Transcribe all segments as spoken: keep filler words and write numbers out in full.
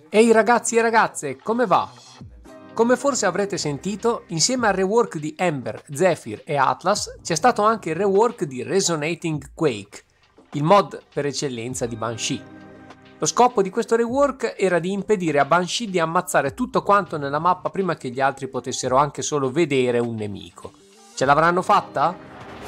Ehi ragazzi e ragazze, come va? Come forse avrete sentito, insieme al rework di Ember, Zephyr e Atlas c'è stato anche il rework di Resonating Quake, il mod per eccellenza di Banshee. Lo scopo di questo rework era di impedire a Banshee di ammazzare tutto quanto nella mappa prima che gli altri potessero anche solo vedere un nemico. Ce l'avranno fatta?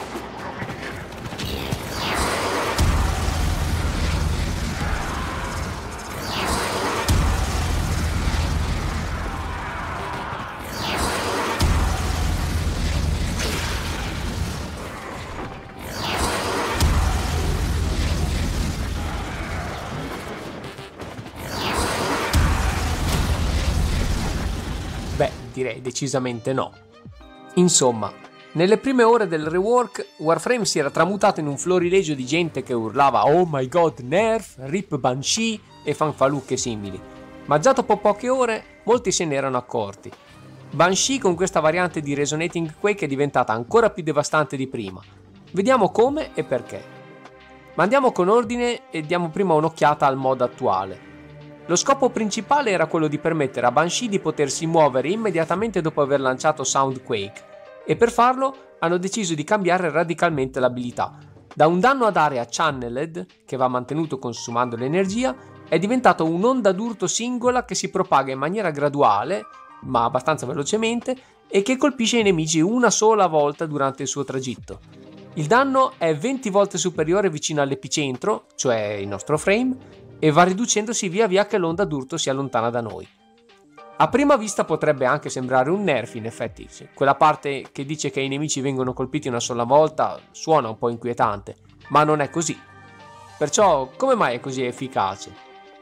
Beh, direi decisamente no. Insomma, nelle prime ore del rework, Warframe si era tramutato in un florilegio di gente che urlava "Oh my god, nerf, rip Banshee" e fanfaluche simili. Ma già dopo poche ore, molti se ne erano accorti. Banshee con questa variante di Resonating Quake è diventata ancora più devastante di prima. Vediamo come e perché. Ma andiamo con ordine e diamo prima un'occhiata al mod attuale. Lo scopo principale era quello di permettere a Banshee di potersi muovere immediatamente dopo aver lanciato Soundquake, e per farlo hanno deciso di cambiare radicalmente l'abilità. Da un danno ad area channeled, che va mantenuto consumando l'energia, è diventato un'onda d'urto singola che si propaga in maniera graduale, ma abbastanza velocemente, e che colpisce i nemici una sola volta durante il suo tragitto. Il danno è venti volte superiore vicino all'epicentro, cioè il nostro frame, e va riducendosi via via che l'onda d'urto si allontana da noi. A prima vista potrebbe anche sembrare un nerf, in effetti, quella parte che dice che i nemici vengono colpiti una sola volta suona un po' inquietante, ma non è così. Perciò come mai è così efficace?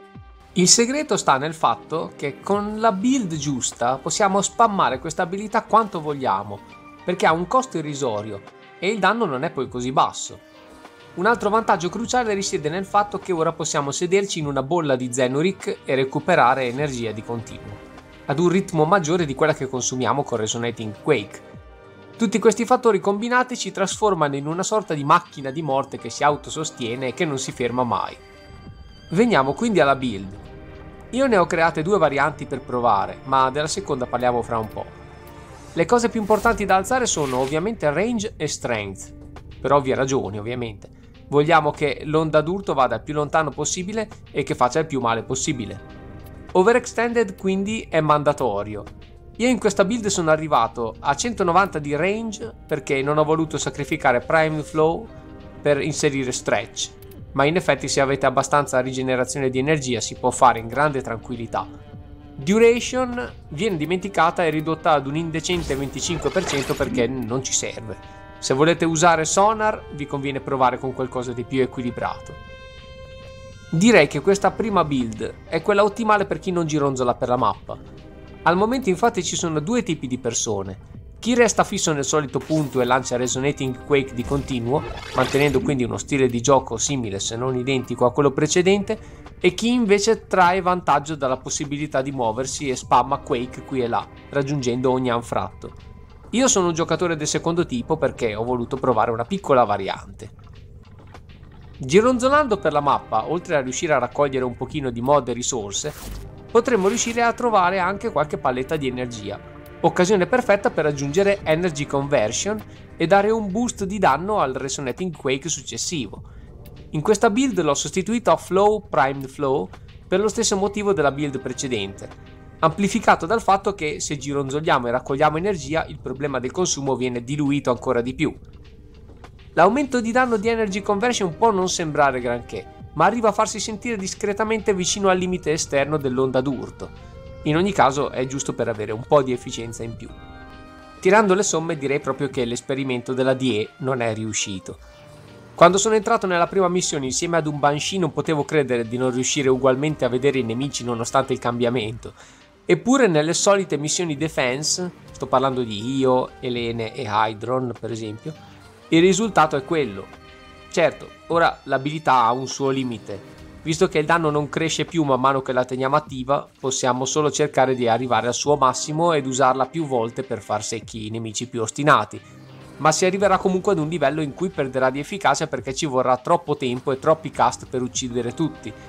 Il segreto sta nel fatto che con la build giusta possiamo spammare questa abilità quanto vogliamo, perché ha un costo irrisorio e il danno non è poi così basso. Un altro vantaggio cruciale risiede nel fatto che ora possiamo sederci in una bolla di Zenuric e recuperare energia di continuo, ad un ritmo maggiore di quella che consumiamo con Resonating Quake. Tutti questi fattori combinati ci trasformano in una sorta di macchina di morte che si autosostiene e che non si ferma mai. Veniamo quindi alla build. Io ne ho create due varianti per provare, ma della seconda parliamo fra un po'. Le cose più importanti da alzare sono ovviamente range e strength, per ovvie ragioni ovviamente. Vogliamo che l'onda d'urto vada il più lontano possibile e che faccia il più male possibile. Overextended quindi è mandatorio. Io in questa build sono arrivato a centonovanta di range perché non ho voluto sacrificare Prime Flow per inserire stretch, ma in effetti se avete abbastanza rigenerazione di energia si può fare in grande tranquillità. Duration viene dimenticata e ridotta ad un indecente venticinque per cento perché non ci serve. Se volete usare Sonar vi conviene provare con qualcosa di più equilibrato. Direi che questa prima build è quella ottimale per chi non gironzola per la mappa. Al momento infatti ci sono due tipi di persone: chi resta fisso nel solito punto e lancia Resonating Quake di continuo, mantenendo quindi uno stile di gioco simile se non identico a quello precedente, e chi invece trae vantaggio dalla possibilità di muoversi e spamma Quake qui e là, raggiungendo ogni anfratto. Io sono un giocatore del secondo tipo perché ho voluto provare una piccola variante. Gironzolando per la mappa, oltre a riuscire a raccogliere un pochino di mod e risorse, potremmo riuscire a trovare anche qualche palletta di energia, occasione perfetta per aggiungere Energy Conversion e dare un boost di danno al Resonating Quake successivo. In questa build l'ho sostituito a Flow Primed Flow per lo stesso motivo della build precedente, amplificato dal fatto che se gironzoliamo e raccogliamo energia il problema del consumo viene diluito ancora di più. L'aumento di danno di Energy Conversion può non sembrare granché, ma arriva a farsi sentire discretamente vicino al limite esterno dell'onda d'urto. In ogni caso è giusto per avere un po' di efficienza in più. Tirando le somme direi proprio che l'esperimento della D E non è riuscito. Quando sono entrato nella prima missione insieme ad un Banshee non potevo credere di non riuscire ugualmente a vedere i nemici nonostante il cambiamento. Eppure nelle solite missioni defense, sto parlando di Io, Elene e Hydron per esempio, il risultato è quello. Certo, ora l'abilità ha un suo limite. Visto che il danno non cresce più man mano che la teniamo attiva, possiamo solo cercare di arrivare al suo massimo ed usarla più volte per far secchi i nemici più ostinati. Ma si arriverà comunque ad un livello in cui perderà di efficacia perché ci vorrà troppo tempo e troppi cast per uccidere tutti.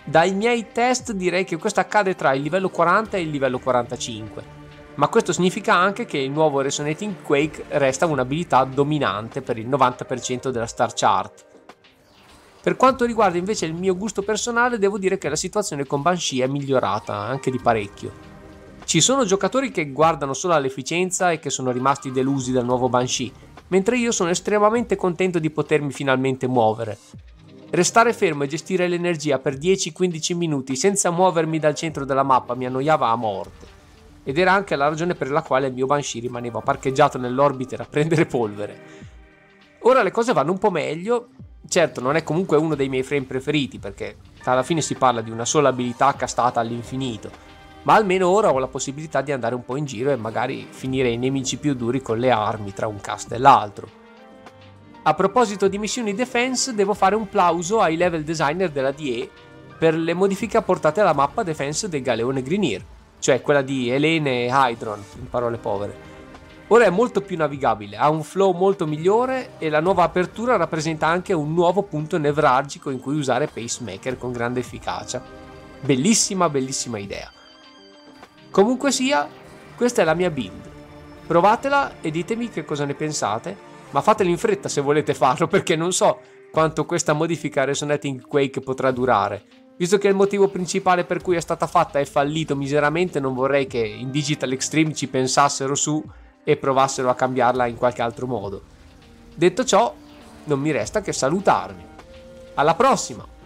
Dai miei test direi che questo accade tra il livello quaranta e il livello quarantacinque, ma questo significa anche che il nuovo Resonating Quake resta un'abilità dominante per il novanta per cento della star chart. Per quanto riguarda invece il mio gusto personale, devo dire che la situazione con Banshee è migliorata anche di parecchio. Ci sono giocatori che guardano solo all'efficienza e che sono rimasti delusi dal nuovo Banshee, mentre io sono estremamente contento di potermi finalmente muovere. Restare fermo e gestire l'energia per dieci quindici minuti senza muovermi dal centro della mappa mi annoiava a morte, ed era anche la ragione per la quale il mio Banshee rimaneva parcheggiato nell'orbiter a prendere polvere. Ora le cose vanno un po' meglio, certo non è comunque uno dei miei frame preferiti perché alla fine si parla di una sola abilità castata all'infinito, ma almeno ora ho la possibilità di andare un po' in giro e magari finire i nemici più duri con le armi tra un cast e l'altro. A proposito di missioni defense, devo fare un plauso ai level designer della D E per le modifiche apportate alla mappa defense del galeone Grineer, cioè quella di Elene e Hydron, in parole povere. Ora è molto più navigabile, ha un flow molto migliore e la nuova apertura rappresenta anche un nuovo punto nevralgico in cui usare Pacemaker con grande efficacia. Bellissima, bellissima idea. Comunque sia, questa è la mia build. Provatela e ditemi che cosa ne pensate. Ma fatelo in fretta se volete farlo, perché non so quanto questa modifica Resonating Quake potrà durare. Visto che il motivo principale per cui è stata fatta è fallito miseramente, non vorrei che in Digital Extreme ci pensassero su e provassero a cambiarla in qualche altro modo. Detto ciò, non mi resta che salutarvi. Alla prossima!